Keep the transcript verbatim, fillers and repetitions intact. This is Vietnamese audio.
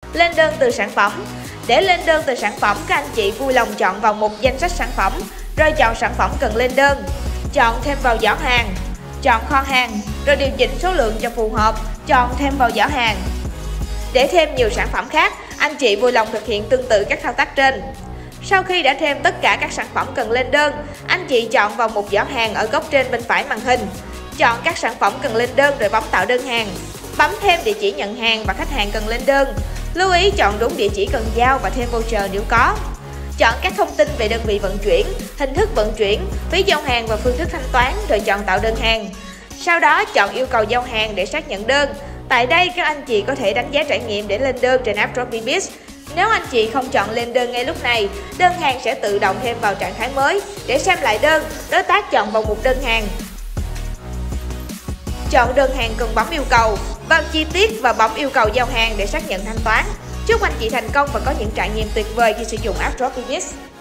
Lên đơn từ sản phẩm. Để lên đơn từ sản phẩm, các anh chị vui lòng chọn vào mục danh sách sản phẩm, rồi chọn sản phẩm cần lên đơn. Chọn thêm vào giỏ hàng. Chọn kho hàng, rồi điều chỉnh số lượng cho phù hợp, chọn thêm vào giỏ hàng. Để thêm nhiều sản phẩm khác, anh chị vui lòng thực hiện tương tự các thao tác trên. Sau khi đã thêm tất cả các sản phẩm cần lên đơn, anh chị chọn vào mục giỏ hàng ở góc trên bên phải màn hình. Chọn các sản phẩm cần lên đơn rồi bấm tạo đơn hàng. Bấm thêm địa chỉ nhận hàng và khách hàng cần lên đơn. Lưu ý chọn đúng địa chỉ cần giao và thêm voucher nếu có. Chọn các thông tin về đơn vị vận chuyển, hình thức vận chuyển, phí giao hàng và phương thức thanh toán rồi chọn tạo đơn hàng. Sau đó chọn yêu cầu giao hàng để xác nhận đơn. Tại đây các anh chị có thể đánh giá trải nghiệm để lên đơn trên app Dropbeebiz. Nếu anh chị không chọn lên đơn ngay lúc này, đơn hàng sẽ tự động thêm vào trạng thái mới. Để xem lại đơn, đối tác chọn vào mục đơn hàng. Chọn đơn hàng cần bấm yêu cầu, vào chi tiết và bấm yêu cầu giao hàng để xác nhận thanh toán. Chúc anh chị thành công và có những trải nghiệm tuyệt vời khi sử dụng app Dropbeebiz.